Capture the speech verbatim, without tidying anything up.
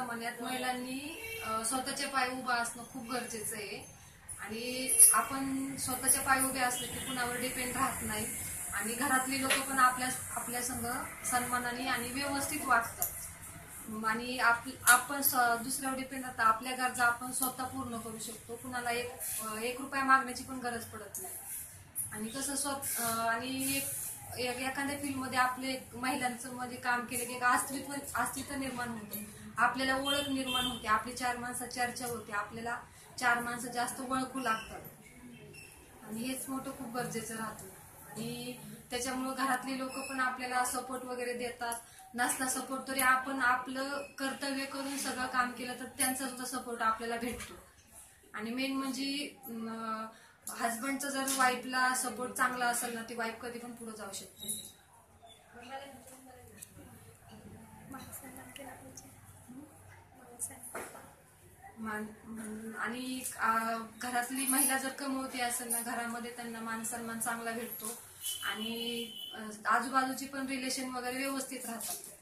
जमान्यात महिलांनी स्वतःच्या पाय उभा असणं खूप गरजेचं आहे आणि आपण स्वतःच्या पाय उभे असले की कुणावर डिपेंड राहत नाही आणि घरातली लोक पण आपल्या आपल्या संग सन्मानाने आणि व्यवस्थित वागतात आणि आपण दुसऱ्यावर डिपेंड राहता आपल्या गरजा आपण स्वतः पूर्ण करू शकतो. कुणाला एक एक रुपया मागण्याची पण गरज पडत नाही आणि कसं स्वतः आणि एक एखाद्या फील्डमध्ये आपले महिलांचं मध्ये काम केलं की अस्तित्व अस्तित्व निर्माण होते, आपल्याला ओळख निर्माण होते, आपली चार माणसात चर्चा होते, आपल्याला चार माणसं जास्त ओळखू लागतात आणि हेच मोठं खूप गरजेचं राहतं. आणि त्याच्यामुळे घरातली लोक पण आपल्याला सपोर्ट वगैरे देतात. नसला सपोर्ट तरी आपण आपलं कर्तव्य करून सगळं काम केलं तर त्यांचा सुद्धा सपोर्ट आपल्याला भेटतो. आणि मेन म्हणजे हजबंडचा जर वाईफला सपोर्ट चांगला असेल ना ती वाईफ कधी पण पुढे जाऊ शकते. आणि घरातली महिला जर कमवते असेल ना घरामध्ये त्यांना मान सन्मान चांगला भेटतो आणि आजूबाजूची पण रिलेशन वगैरे व्यवस्थित राहतात.